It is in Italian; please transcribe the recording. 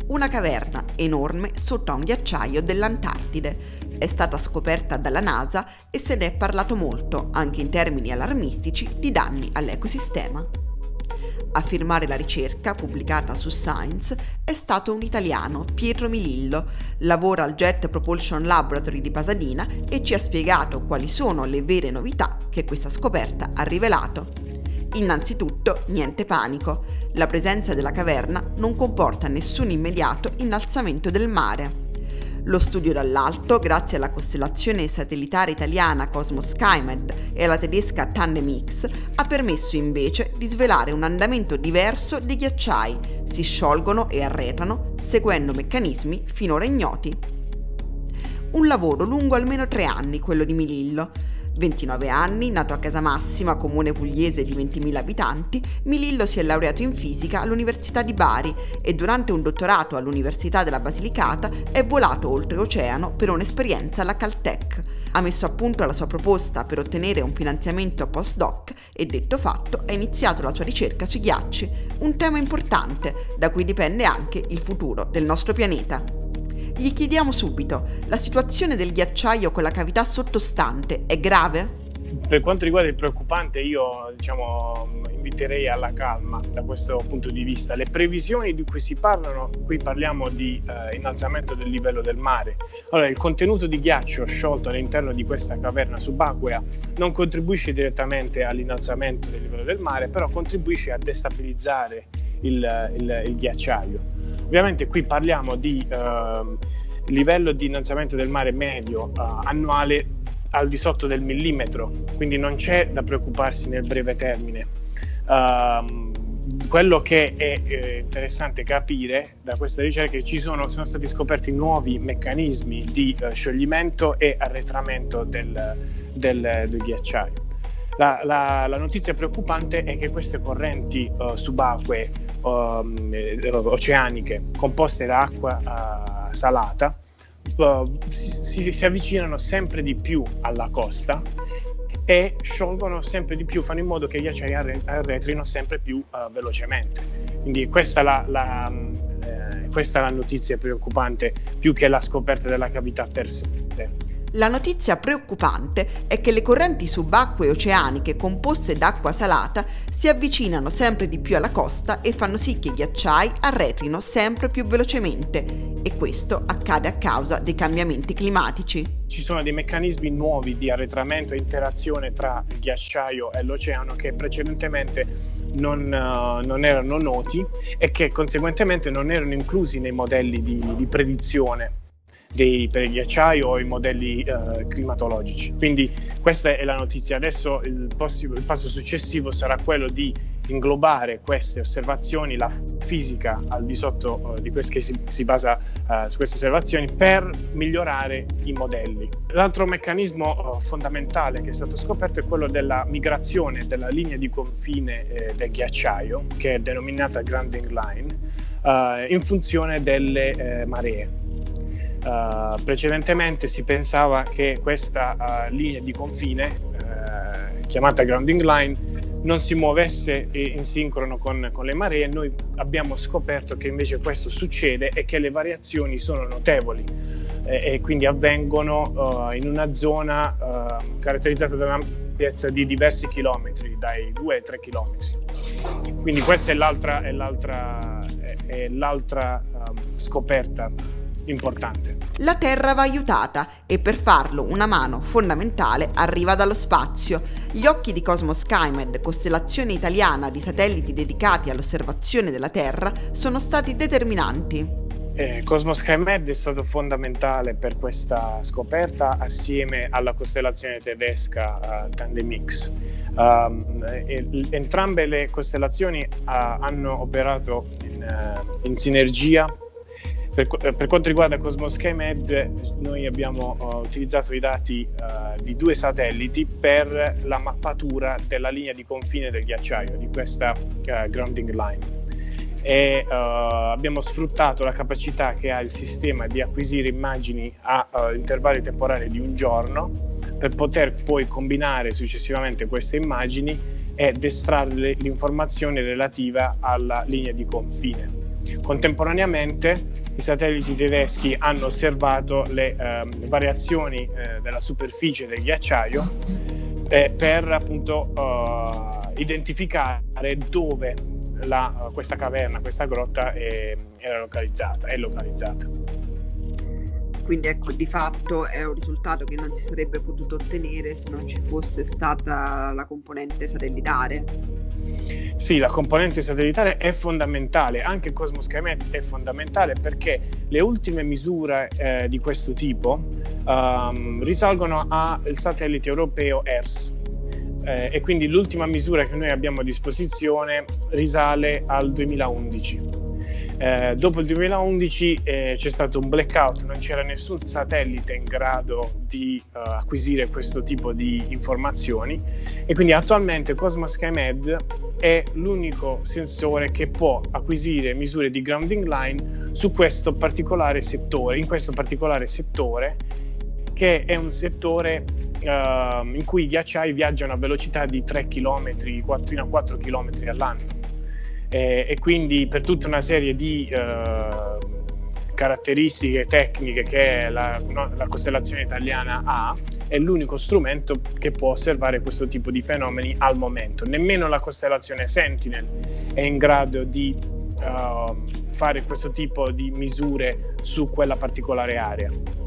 una caverna enorme sotto a un ghiacciaio dell'Antartide. È stata scoperta dalla NASA e se ne è parlato molto, anche in termini allarmistici, di danni all'ecosistema. A firmare la ricerca, pubblicata su Science, è stato un italiano, Pietro Milillo. Lavora al Jet Propulsion Laboratory di Pasadena e ci ha spiegato quali sono le vere novità che questa scoperta ha rivelato. Innanzitutto, niente panico. La presenza della caverna non comporta nessun immediato innalzamento del mare. Lo studio dall'alto, grazie alla costellazione satellitare italiana Cosmos SkyMed e alla tedesca TandemX, ha permesso invece di svelare un andamento diverso dei ghiacciai. Si sciolgono e arretrano seguendo meccanismi finora ignoti. Un lavoro lungo almeno 3 anni, quello di Milillo. 29 anni, nato a Casamassima, comune pugliese di 20.000 abitanti, Milillo si è laureato in fisica all'Università di Bari e durante un dottorato all'Università della Basilicata è volato oltreoceano per un'esperienza alla Caltech. Ha messo a punto la sua proposta per ottenere un finanziamento postdoc e, detto fatto, ha iniziato la sua ricerca sui ghiacci, un tema importante da cui dipende anche il futuro del nostro pianeta. Gli chiediamo subito, la situazione del ghiacciaio con la cavità sottostante è grave? Per quanto riguarda il preoccupante, io inviterei alla calma da questo punto di vista. Le previsioni di cui si parlano, qui parliamo di innalzamento del livello del mare. Allora, il contenuto di ghiaccio sciolto all'interno di questa caverna subacquea non contribuisce direttamente all'innalzamento del livello del mare, però contribuisce a destabilizzare il ghiacciaio. Ovviamente qui parliamo di livello di innalzamento del mare medio annuale al di sotto del millimetro, quindi non c'è da preoccuparsi nel breve termine. Quello che è interessante capire da questa ricerca è che sono stati scoperti nuovi meccanismi di scioglimento e arretramento del ghiacciaio. La notizia preoccupante è che queste correnti subacquee oceaniche composte da acqua salata si avvicinano sempre di più alla costa e sciolgono sempre di più, fanno in modo che gli ghiacciai arretrino sempre più velocemente. Quindi questa è la notizia preoccupante, più che la scoperta della cavità per sé. La notizia preoccupante è che le correnti subacquee oceaniche composte d'acqua salata si avvicinano sempre di più alla costa e fanno sì che i ghiacciai arretrino sempre più velocemente, e questo accade a causa dei cambiamenti climatici. Ci sono dei meccanismi nuovi di arretramento e interazione tra il ghiacciaio e l'oceano che precedentemente non erano noti e che conseguentemente non erano inclusi nei modelli di predizione per il ghiacciaio o i modelli climatologici. Quindi questa è la notizia. Adesso il passo successivo sarà quello di inglobare queste osservazioni, la fisica al di sotto di questo, che si basa su queste osservazioni, per migliorare i modelli. L'altro meccanismo fondamentale che è stato scoperto è quello della migrazione della linea di confine del ghiacciaio, che è denominata grounding line, in funzione delle maree. Precedentemente si pensava che questa linea di confine, chiamata grounding line, non si muovesse in sincrono con le maree. Noi abbiamo scoperto che invece questo succede e che le variazioni sono notevoli e quindi avvengono in una zona caratterizzata da un'ampiezza di diversi chilometri, dai 2 ai 3 chilometri. Quindi questa è l'altra scoperta importante. La Terra va aiutata e per farlo una mano fondamentale arriva dallo spazio. Gli occhi di Cosmos SkyMed, costellazione italiana di satelliti dedicati all'osservazione della Terra, sono stati determinanti. Cosmos SkyMed è stato fondamentale per questa scoperta assieme alla costellazione tedesca TandemX. Entrambe le costellazioni hanno operato in sinergia. Per quanto riguarda Cosmos SkyMed, noi abbiamo utilizzato i dati di 2 satelliti per la mappatura della linea di confine del ghiacciaio, di questa grounding line. E abbiamo sfruttato la capacità che ha il sistema di acquisire immagini a intervalli temporali di un giorno per poter poi combinare successivamente queste immagini ed estrarre l'informazione relativa alla linea di confine. Contemporaneamente i satelliti tedeschi hanno osservato le variazioni della superficie del ghiacciaio per appunto identificare dove questa caverna, questa grotta è localizzata. Quindi ecco, di fatto è un risultato che non si sarebbe potuto ottenere se non ci fosse stata la componente satellitare. Sì, la componente satellitare è fondamentale, anche Cosmo SkyMed è fondamentale perché le ultime misure di questo tipo risalgono al satellite europeo ERS. E quindi l'ultima misura che noi abbiamo a disposizione risale al 2011. Dopo il 2011 c'è stato un blackout, non c'era nessun satellite in grado di acquisire questo tipo di informazioni e quindi attualmente Cosmo SkyMed è l'unico sensore che può acquisire misure di grounding line su questo particolare settore, che è un settore in cui i ghiacciai viaggiano a velocità di 3 km, fino a 4 km all'anno. E quindi per tutta una serie di caratteristiche tecniche che la costellazione italiana ha, è l'unico strumento che può osservare questo tipo di fenomeni al momento. Nemmeno la costellazione Sentinel è in grado di fare questo tipo di misure su quella particolare area.